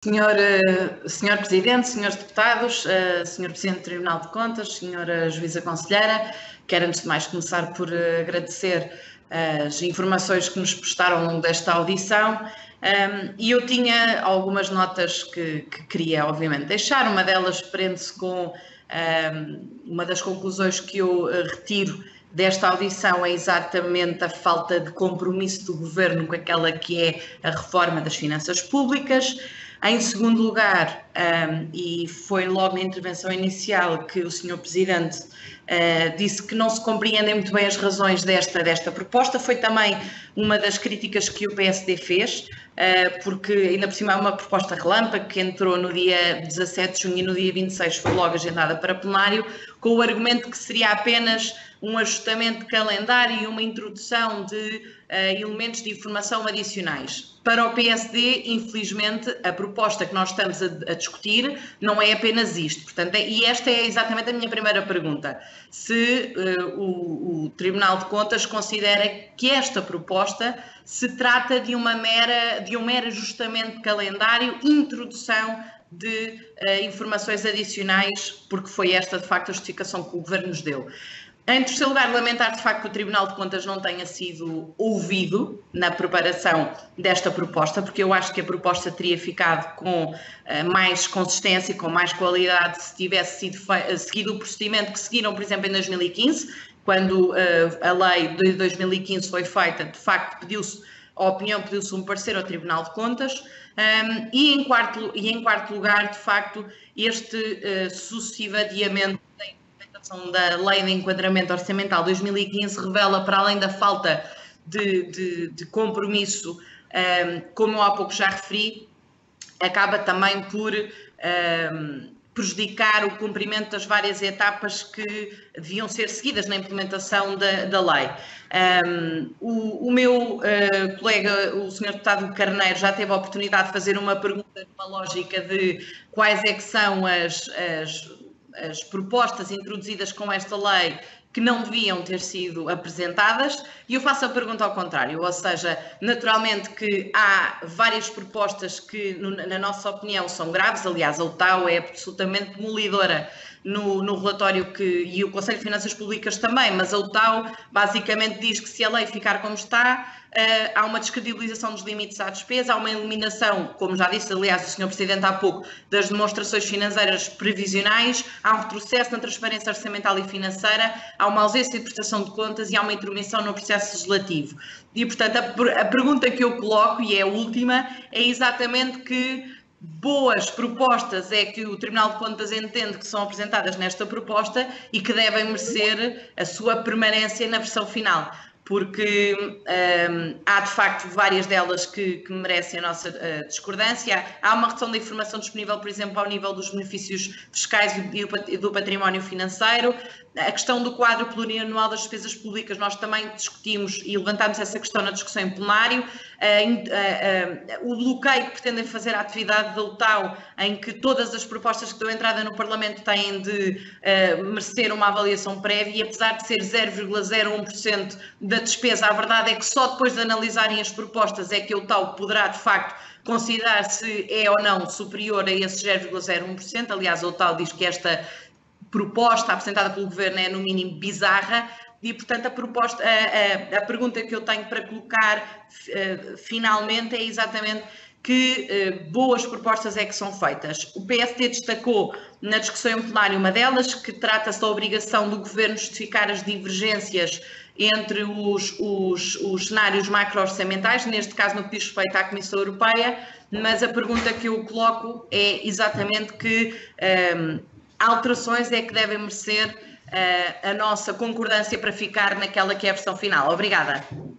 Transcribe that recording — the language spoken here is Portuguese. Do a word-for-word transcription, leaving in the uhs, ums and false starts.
Senhor, uh, senhor Presidente, senhores deputados, uh, senhor Presidente do Tribunal de Contas, senhora Juíza Conselheira, quero antes de mais começar por uh, agradecer uh, as informações que nos prestaram ao longo desta audição. Um, e eu tinha algumas notas que, que queria, obviamente, deixar. Uma delas prende-se com um, uma das conclusões que eu uh, retiro desta audição, é exatamente a falta de compromisso do Governo com aquela que é a reforma das finanças públicas. Em segundo lugar, um, e foi logo na intervenção inicial que o senhor Presidente uh, disse que não se compreendem muito bem as razões desta, desta proposta, foi também uma das críticas que o P S D fez, uh, porque ainda por cima é uma proposta relâmpago que entrou no dia dezassete de junho e no dia vinte e seis foi logo agendada para plenário, com o argumento que seria apenas um ajustamento de calendário e uma introdução de uh, elementos de informação adicionais. Para o P S D, infelizmente, a proposta que nós estamos a, a discutir não é apenas isto. Portanto, é, e esta é exatamente a minha primeira pergunta. Se uh, o, o Tribunal de Contas considera que esta proposta se trata de, uma mera, de um mero ajustamento de calendário, introdução de uh, informações adicionais, porque foi esta, de facto, a justificação que o Governo nos deu. Em terceiro lugar, lamentar de facto que o Tribunal de Contas não tenha sido ouvido na preparação desta proposta, porque eu acho que a proposta teria ficado com uh, mais consistência e com mais qualidade se tivesse sido seguido o procedimento que seguiram, por exemplo, em dois mil e quinze, quando uh, a lei de dois mil e quinze foi feita. De facto, pediu-se a opinião, pediu-se um parecer ao Tribunal de Contas. Um, e, em quarto, e em quarto lugar, de facto, este uh, sucessivo adiamento da Lei de Enquadramento Orçamental dois mil e quinze revela, para além da falta de, de, de compromisso, um, como eu há pouco já referi, acaba também por um, prejudicar o cumprimento das várias etapas que deviam ser seguidas na implementação da, da lei. Um, o, o meu uh, colega, o senhor deputado Carneiro, já teve a oportunidade de fazer uma pergunta numa lógica de quais é que são as, as as propostas introduzidas com esta lei que não deviam ter sido apresentadas, e eu faço a pergunta ao contrário, ou seja, naturalmente que há várias propostas que, na nossa opinião, são graves. Aliás, a U T A U é absolutamente demolidora no, no relatório que, e o Conselho de Finanças Públicas também, mas a U T A U basicamente diz que se a lei ficar como está, Uh, há uma descredibilização dos limites à despesa, há uma eliminação, como já disse, aliás, o senhor Presidente há pouco, das demonstrações financeiras previsionais, há um retrocesso na transparência orçamental e financeira, há uma ausência de prestação de contas e há uma intervenção no processo legislativo. E, portanto, a, a pergunta que eu coloco, e é a última, é exatamente que boas propostas é que o Tribunal de Contas entende que são apresentadas nesta proposta e que devem merecer a sua permanência na versão final, porque um, há de facto várias delas que, que merecem a nossa uh, discordância. Há uma redução da informação disponível, por exemplo, ao nível dos benefícios fiscais e do património financeiro. A questão do quadro plurianual das despesas públicas, nós também discutimos e levantámos essa questão na discussão em plenário. Uh, uh, uh, o bloqueio que pretendem fazer à atividade da U T A U, em que todas as propostas que dão entrada no Parlamento têm de uh, merecer uma avaliação prévia, e apesar de ser zero vírgula zero um por cento da despesa, a verdade é que só depois de analisarem as propostas é que a U T A U poderá, de facto, considerar se é ou não superior a esse zero vírgula zero um por cento. Aliás, a U T A U diz que esta proposta apresentada pelo Governo é, no mínimo, bizarra. E, portanto, a, proposta, a, a, a pergunta que eu tenho para colocar uh, finalmente é exatamente que uh, boas propostas é que são feitas. O P S D destacou na discussão em plenário uma delas, que trata-se da obrigação do Governo justificar as divergências entre os, os, os cenários macro-orçamentais, neste caso no que diz respeito à Comissão Europeia, mas a pergunta que eu coloco é exatamente que um, alterações é que devem merecer uh, a nossa concordância para ficar naquela que é a versão final. Obrigada.